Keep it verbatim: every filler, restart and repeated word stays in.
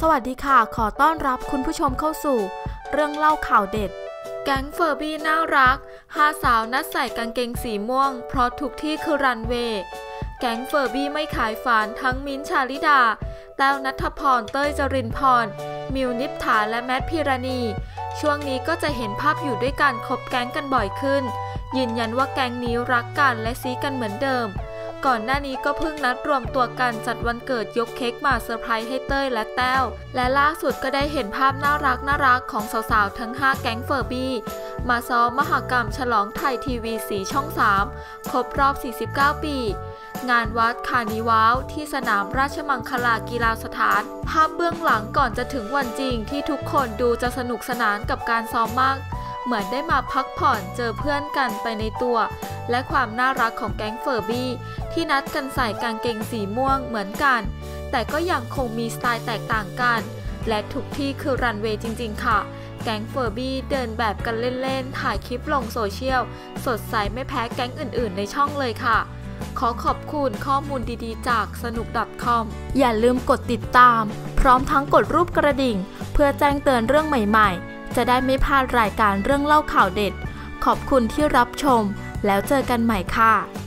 วัสดีค่ะขอต้อนรับคุณผู้ชมเข้าสู่เรื่องเล่าข่าวเด็ดแก๊งเฟอร์บี้น่ารักห้าสาวนัดใส่กางเกงสีม่วงเพราะทุกที่คือรันเวย์แก๊งเฟอร์บี้ไม่ขายฝันทั้งมิ้นท์ชาลิดาแต้วณัฐพรเต้ยจรินพรมิวนิษฐาและแมทพิรณีช่วงนี้ก็จะเห็นภาพอยู่ด้วยกันคบแก๊งกันบ่อยขึ้นยืนยันว่าแก๊งนี้รักกันและซี้กันเหมือนเดิมก่อนหน้านี้ก็เพิ่งนัดรวมตัวกันจัดวันเกิดยกเค้กมาเซอร์ไพรส์ให้เต้ยและแต้วและล่าสุดก็ได้เห็นภาพน่ารักน่ารักของสาวๆทั้งห้าแก๊งเฟอร์บี้มาซ้อมมหกรรมฉลองไทยทีวีสีช่องสามครบรอบสี่สิบเก้าปีงานวัดคานิวาลที่สนามราชมังคลากีฬาสถานภาพเบื้องหลังก่อนจะถึงวันจริงที่ทุกคนดูจะสนุกสนานกับการซ้อมมากเหมือนได้มาพักผ่อนเจอเพื่อนกันไปในตัวและความน่ารักของแก๊งเฟอร์บี้ที่นัดกันใส่กางเกงสีม่วงเหมือนกันแต่ก็ยังคงมีสไตล์แตกต่างกันและทุกที่คือรันเวย์จริงๆค่ะแก๊งเฟอร์บี้เดินแบบกันเล่นๆถ่ายคลิปลงโซเชียลสดใสไม่แพ้แก๊งอื่นๆในช่องเลยค่ะขอขอบคุณข้อมูลดีๆจากสนุก .com อย่าลืมกดติดตามพร้อมทั้งกดรูปกระดิ่งเพื่อแจ้งเตือนเรื่องใหม่ๆจะได้ไม่พลาดรายการเรื่องเล่าข่าวเด็ดขอบคุณที่รับชมแล้วเจอกันใหม่ค่ะ